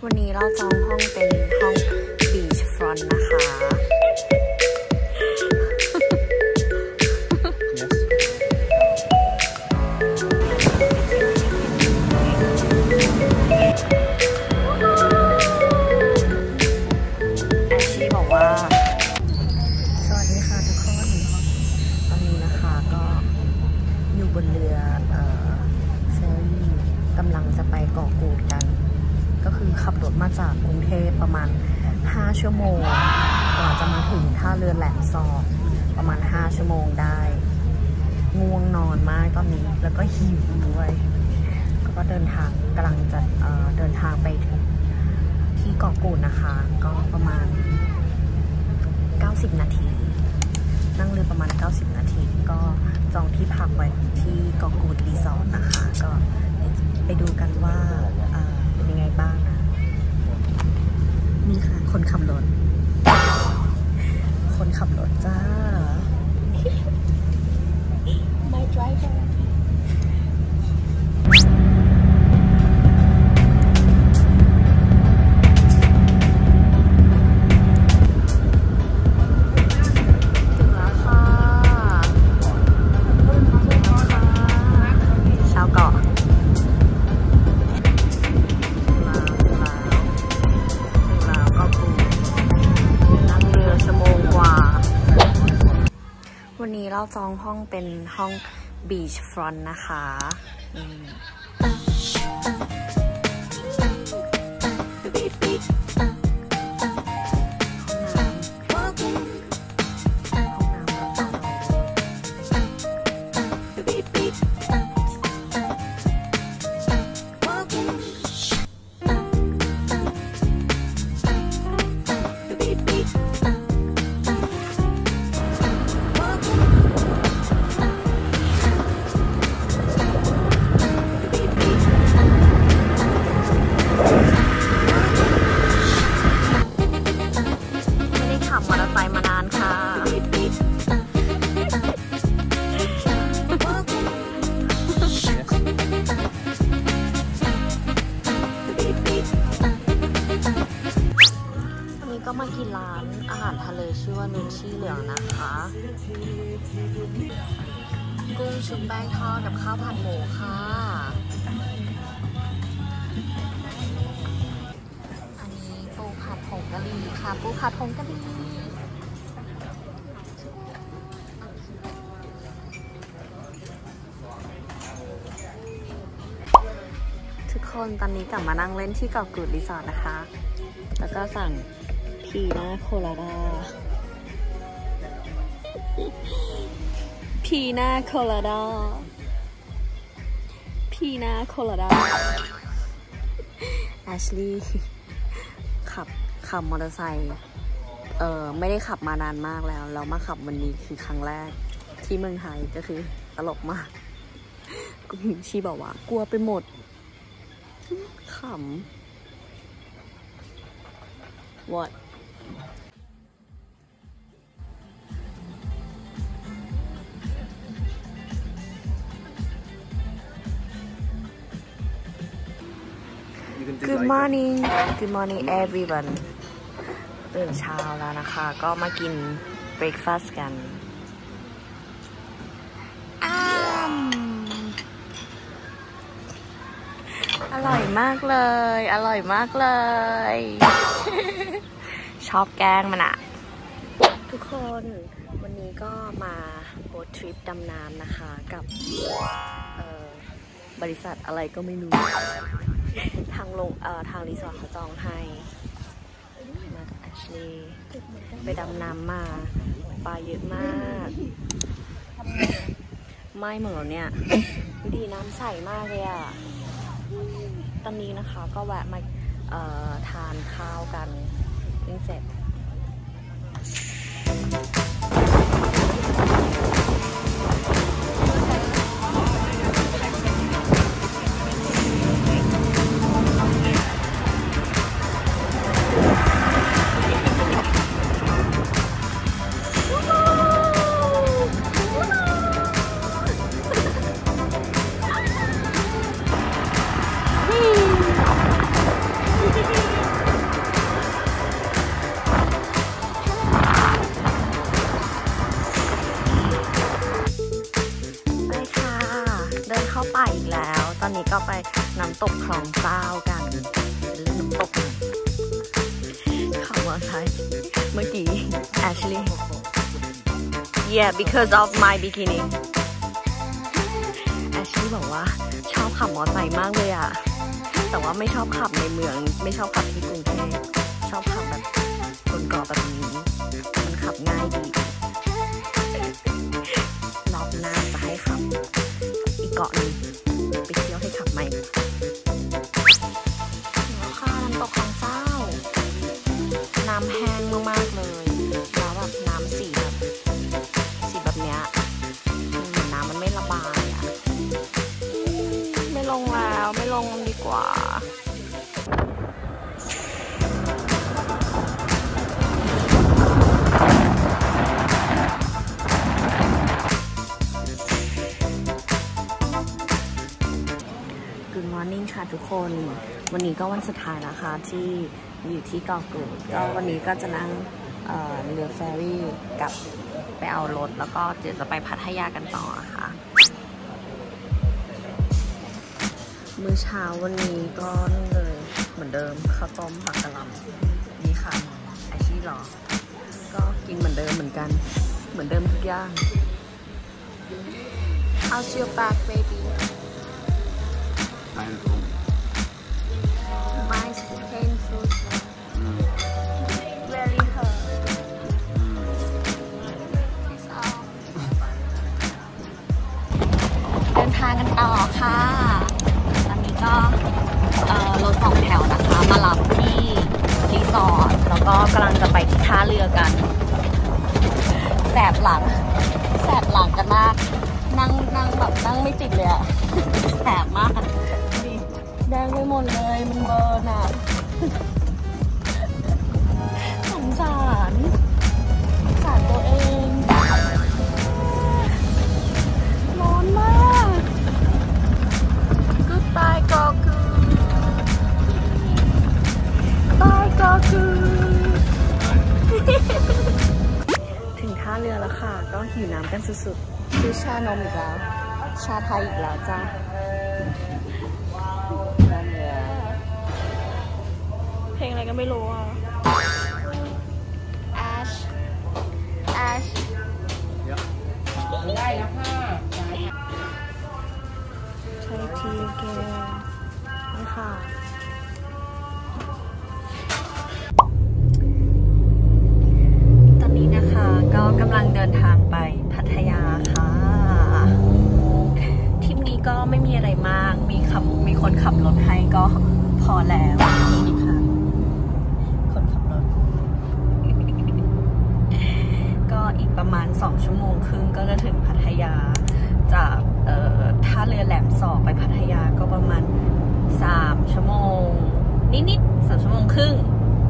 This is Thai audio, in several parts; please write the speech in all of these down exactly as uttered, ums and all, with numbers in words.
วันนี้เราจองห้องเป็นห้องบีชฟรอนต์นะคะแอชลี่บอกว่าสวัสดีค่ะทุกคนตอนนี้นะคะก็อยู่บนเรือเอ่อเฟอร์รี่กำลังจะไปเกาะกูดกันก็คือขับรถมาจากกรุงเทพประมาณห้าชั่วโมงกว่าจะมาถึงท่าเรือแหลมซอประมาณห้าชั่วโมงได้ง่วงนอนมากตอนนี้แล้วก็หิวด้วยก็เดินทางกำลังจะเอ่อเดินทางไปถึงที่เกาะกูดนะคะก็ประมาณเก้าสิบนาทีนั่งเรือประมาณเก้าสิบนาทีก็จองที่พักไว้ที่เกาะกูดรีสอร์ทนะคะก็ไปดูกันว่าเป็นยังไงบ้างนะนี่ค่ะคนขับรถคนขับรถจ้า My driverวันนี้เราจองห้องเป็นห้องบีชฟรอนต์นะคะก็มากินร้านอาหารทะเลชื่อว่านุชชี่เหลืองนะคะกุ้งชุบแป้งทอดกับข้าวผัดหมูค่ะอันนี้ปูผัดผงกะหรี่ค่ะปูผัดผงกะหรี่ทุกคนตอนนี้กลับมานั่งเล่นที่เกาะกูดรีสอร์ทนะคะแล้วก็สั่งพีน่าโคลาดาพีน่าโคลาดาพีน่าโคลาดาแอชลี่ขับขับมอเตอร์ไซค์เออไม่ได้ขับมานานมากแล้วเรามาขับวันนี้คือครั้งแรกที่เมืองไทยก็คือตลกมากชีบอกว่ากลัวไปหมดขำ What Good morning Good morning everyone ตื่นเช้าแล้วนะคะก็มากิน breakfast กันอ้ามอร่อยมากเลยอร่อยมากเลยชอบแกงมันอะทุกคนวันนี้ก็มาโบ๊ททริปดำน้ำนะคะกับบริษัทอะไรก็ไม่รู้ทางลงเอ่อทางรีสอร์ทเขาจองให้มากับแอชลีย์ไปดำน้ำมาปลาเยอะมากไม่เหมือนเนี่ยดีน้ำใสมากเลยอ่ะตอนนี้นะคะก็แวะมาเอ่อทานข้าวกันเพิ่งเสร็จไปน้ำตกคลองเจ้ากันเป็นเรื่องน้ำตกขับมอเตอร์ไซค์เมื่อกี้ Ashley yeah because of my bikini Ashley บอกว่าชอบขับมอเตอร์ไซค์มากเลยอะแต่ว่าไม่ชอบขับในเมืองไม่ชอบขับที่กรุงเทพชอบขับแบบบนเกาะแบบนี้มันขับง่ายดีรอบหน้าจะให้ขับอีกเกาะหนึ่งไปเที่ยวให้ขับใหม่แล้วค่ะน้ำตกคลองเจ้าน้ำแห้งมากๆเลยแล้วแบบน้ำสีแบบสีแบบเนี้ยเหมือนน้ำมันไม่ระบายอะไม่ลงแล้วไม่ลงดีกว่าGood morning ค่ะทุกคนวันนี้ก็วันสุดท้ายนะคะที่อยู่ที่เกาะกูดก็วันนี้ก็จะนั่ง เอ่อ เรือเฟอร์รี่กลับไปเอารถแล้วก็เดี๋ยวจะไปพัทยากันต่อค่ะมื้อเช้าวันนี้ก็นี่เลยเหมือนเดิมข้าวต้มผักกะหล่ำนี่ค่ะไอชี่หรอก็กินเหมือนเดิมเหมือนกันเหมือนเดิมทุกอย่าง How's your back baby Painful. Mine's painful. Mm. Very hurt. Mm. It's all. เดินทางกันต่อค่ะตอนนี้ก็เอ่อรถสองแถวนะคะมารับที่รีสอร์ทแล้วก็กำลังจะไปที่ท่าเรือกันแสบหลังแสบหลังกันมากนั่งนั่งแบบนั่งไม่ติดเลยอะแสบมากแดงไปหมดเลยมันเบิร์นอ่ะสงสารสงสารตัวเองร้อนมากกูตายก็คือตายก็คือถึงท่าเรือแล้วค่ะก็หิวน้ำกันสุดๆซื้อชานมอีกแล้วชาไทยอีกแล้วจ้าเพลงอะไรก็ไม่รู้อ่ะ Ash Ash ได้แล้วค่ะใช้ทีแกนี่ค่ะตอนนี้นะคะก็กำลังเดินทางไปพัทยาค่ะทริปนี้ก็ไม่มีอะไรมากมีขับมีคนขับรถให้ก็พอแล้วนี่ค่ะคนขับรถ ก็อีกประมาณสองชั่วโมงครึ่งก็จะถึงพัทยาจากเอ่อท่าเรือแหลมสอไปพัทยาก็ประมาณสามชั่วโมงนิดๆสามชั่วโมงครึ่ง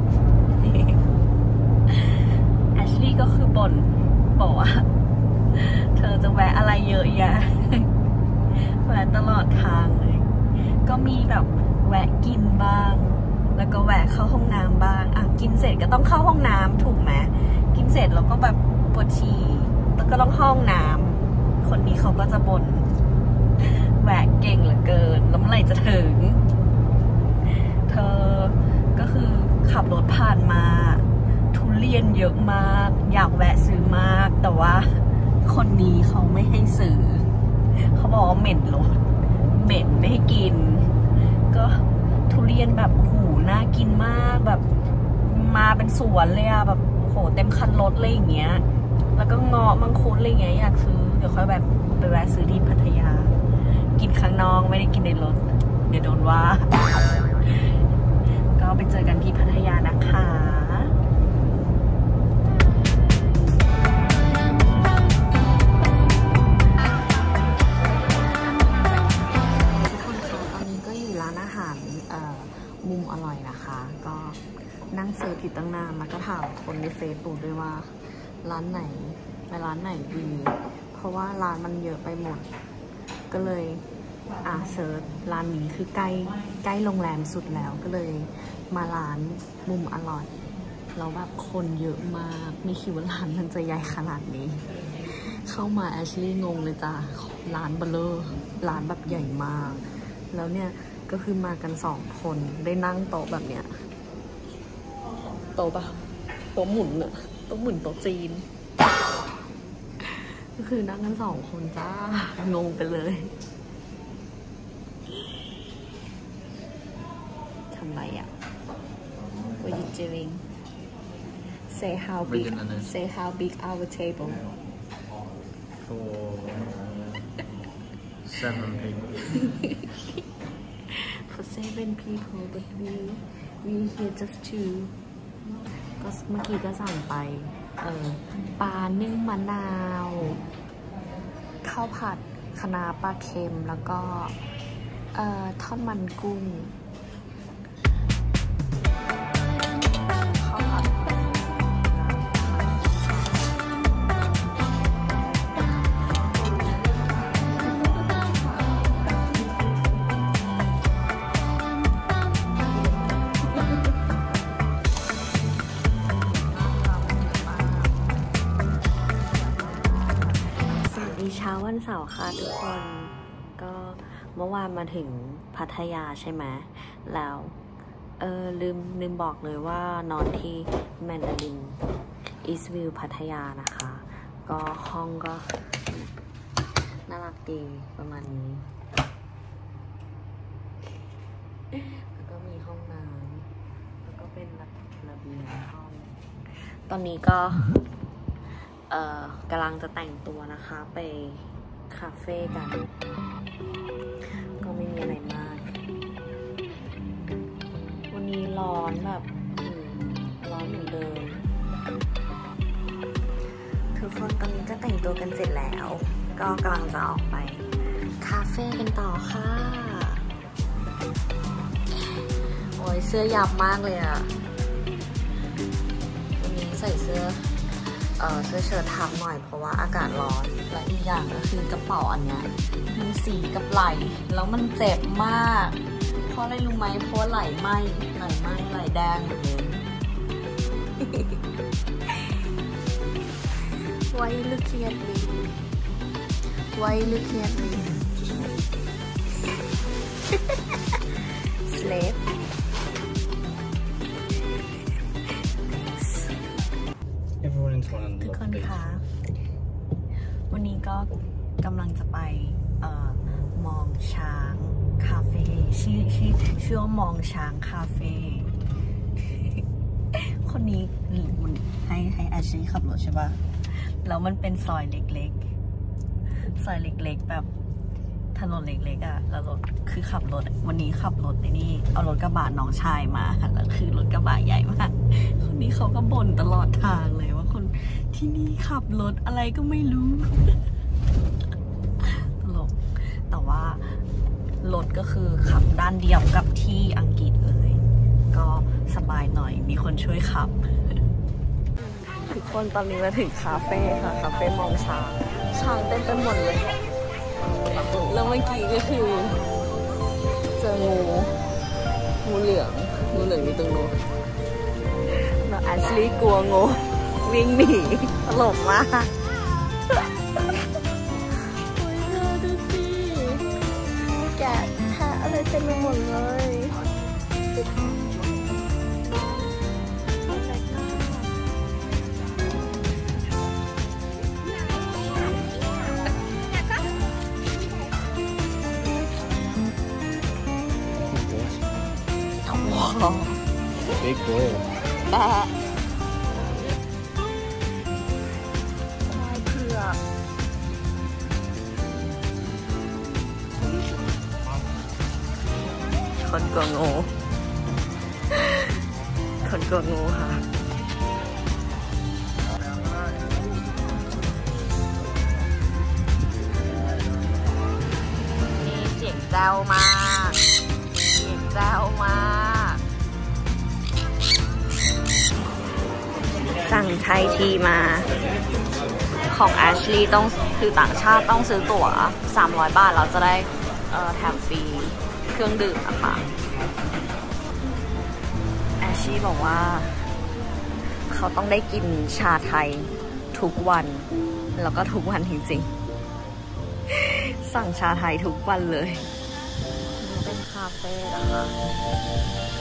แอชลี่ก็คือบ่นบอกว่าเธอจะแวะอะไรเยอะแยะแวะตลอดทางเลยก็มีแบบแวะกินบ้างแล้วก็แวะเข้าห้องน้ำบ้างอ่ะกินเสร็จก็ต้องเข้าห้องน้ำถูกไหมกินเสร็จแล้วก็แบบปวดฉี่แล้วก็ต้องเข้าห้องน้ำคนนี้เขาก็จะบ่นแวะเก่งเหลือเกินแล้วเมื่อไหร่จะถึงเธอก็คือขับรถผ่านมาทุเรียนเยอะมากอยากแวะซื้อมากแต่ว่าคนนี้เขาไม่ให้ซื้อเขาบอกว่าเหม็นรถเหม็นไม่ให้กินก็ทุเรียนแบบโอ้โหน่ากินมากแบบมาเป็นสวนเลยอะแบบโหเต็มคันรถเลยอย่างเงี้ยแล้วก็เงาะมังคุดอะไรเงี้ยอยากซื้อเดี๋ยวค่อยแบบไปแวะซื้อที่พัทยากินข้างนอกไม่ได้กินในรถเดี๋ยวโดนว่าก็ไปเจอกันที่พัทยานะคะมุมอร่อยนะคะก็นั่งเซิร์ชผิดตั้งนานแล้วก็ถามคนในเฟซบุ๊กด้วยว่าร้านไหนไปร้านไหนดีเพราะว่าร้านมันเยอะไปหมดก็เลยอ่าเซิร์ชร้านนี้คือใกล้ใกล้โรงแรมสุดแล้วก็เลยมาร้านมุมอร่อยแล้วแบบคนเยอะมากไม่คิดว่าร้านมันจะใหญ่ขนาดนี้เข้ามาแอชลี่งงเลยจ้ะร้านเบลอร้านแบบใหญ่มากแล้วเนี่ยก็คือมากันสองคนได้นั่งโต๊ะแบบเนี้ยโต๊ะปะโต๊ะหมุนอะโต๊ะหมุนโต๊ะจีนก็คือนั่งกันสองคนจ้างงไปเลยทำไรอะ What are you doing? Say how big Say how big our table for seven people. For seven people, but we we here just two. ก็เมื่อกี้ก็สั่งไปเออปลานึ่งมะนาวข้าวผัดคะน้าปลาเค็มแล้วก็เอ่อทอดมันกุ้งเช้าวันเสาร์ค่ะทุกคนก็เมื่อวานมาถึงพัทยาใช่ไหมแล้วเออลืมลืมบอกเลยว่านอนที่แมนดารินอีสต์วิวพัทยานะคะก็ห้องก็น่ารักดีประมาณนี้แล้วก็มีห้องน้ำแล้วก็เป็นระเบียงห้องตอนนี้ก็เอ่อกำลังจะแต่งตัวนะคะไปคาเฟ่กันก็ไม่มีอะไรมากวันนี้ร้อนแบบร้อนเหมือนเดิมทุกคนตอนนี้ก็แต่งตัวกันเสร็จแล้วก็กำลังจะออกไปคาเฟ่กันต่อค่ะโอ้ยเสื้อยับมากเลยอะวันนี้ใส่เสื้อเอ่อเสื้อเชิ้ตทับหน่อยเพราะว่าอากาศร้อนและอีกอย่างก็คือกระเป๋าอันเนี้ยมันสีกับไหล่แล้วมันเจ็บมากเพราะอะไรรู้ไหมเพราะไหล่ไหมไหล่ไหมไหล่แดงหมดเลย Why you looking at me Why you looking at me Slaveทุกคนคะวันนี้ก็กำลังจะไปเอ่อมองช้างคาเฟ่ชื่อชื่อชื่อว่ามองช้างคาเฟ่คนนี้มันให้ให้อาชีขับรถใช่ปะแล้วมันเป็นซอยเล็กๆซอยเล็กๆแบบถนนเล็กๆอ่ะแล้วรถคือขับรถวันนี้ขับรถในนี่เอารถกระบะน้องชายมาแล้วคือรถกระบะใหญ่มากคนนี้เขาก็บ่นตลอดทางเลยว่าคนที่นี่ขับรถอะไรก็ไม่รู้ตลกแต่ว่ารถก็คือขับด้านเดียวกับที่อังกฤษเลยก็สบายหน่อยมีคนช่วยขับทุกคนตอนนี้มาถึงคาเฟ่ค่ะคาเฟ่มองช้างช้างเต็มไปหมดเลยแล้วเมื่อกี้ก็คือเจองูงูเหลืองงูเหลืองอยู่ตรงนู้นแล้วแอชลีย์กลัวงูวิ่งหนีตลกมากโอ้ยเธอดูสิแกะแพะอะไรเต็มไปหมดเลย Big boy แบะเผือกคนกลัวงูคนกลัวงูค่ะนี่เจ๋งแจ้วมากเจ๋งแจ้วมากสั่งไทยทีมาของแอชลีย์ต้องคือต่างชาติต้องซื้อตั๋วสามร้อยบาทเราจะได้เอ่อแถมฟรีเครื่องดื่มนะคะแอชลีย์บอกว่าเขาต้องได้กินชาไทยทุกวันแล้วก็ทุกวันจริงๆสั่งชาไทยทุกวันเลยเป็นเฟ่นะคะ